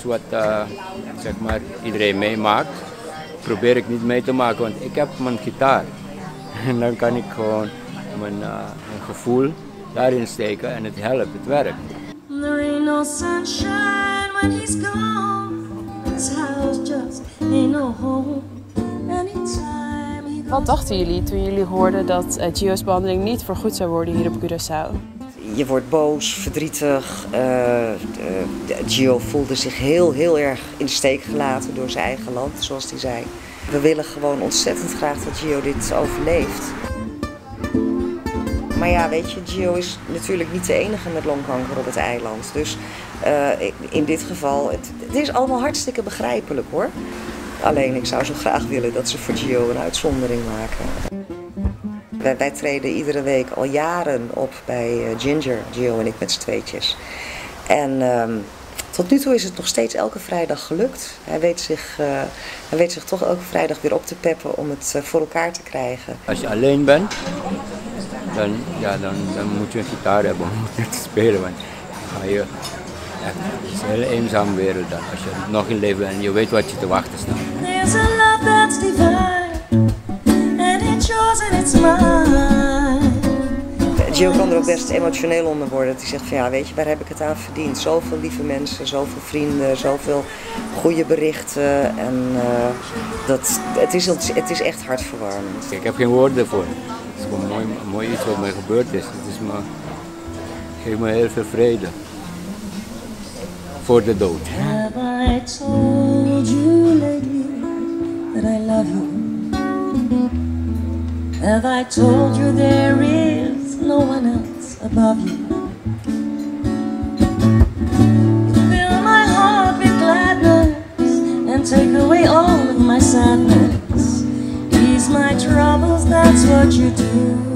iets wat zeg maar iedereen meemaakt, probeer ik niet mee te maken, want ik heb mijn gitaar. En dan kan ik gewoon mijn gevoel daarin steken en het helpt, het werkt. There ain't no sunshine when he's gone. This house just ain't no home. Wat dachten jullie toen jullie hoorden dat Gio's behandeling niet vergoed zou worden hier op Curaçao? Je wordt boos, verdrietig. Gio voelde zich heel erg in de steek gelaten door zijn eigen land, zoals hij zei. We willen gewoon ontzettend graag dat Gio dit overleeft. Maar ja, weet je, Gio is natuurlijk niet de enige met longkanker op het eiland. Dus in dit geval, het is allemaal hartstikke begrijpelijk hoor. Alleen ik zou zo graag willen dat ze voor Gio een uitzondering maken. Wij treden iedere week al jaren op bij Ginger, Gio en ik met z'n tweetjes. En tot nu toe is het nog steeds elke vrijdag gelukt. Hij weet zich toch elke vrijdag weer op te peppen om het voor elkaar te krijgen. Als je alleen bent, dan moet je een gitaar hebben om te spelen. Want dan ga je, het is een hele eenzame wereld dan, als je nog in leven bent en je weet wat je te wachten staat. There's a love that's divine, and it's yours and it's mine. Gio kan er ook best emotioneel onder worden. Dat hij zegt van ja, weet je, waar heb ik het aan verdiend? Zoveel lieve mensen, zoveel vrienden, zoveel goede berichten. En het is echt hartverwarmend. Ik heb geen woorden ervoor. Het is gewoon mooi iets wat mij gebeurd is. Geeft me heel veel vrede. Voor de dood. Have I told you lately that I love you? Have I told you there is no one else above you? You fill my heart with gladness and take away all of my sadness. Ease my troubles, that's what you do.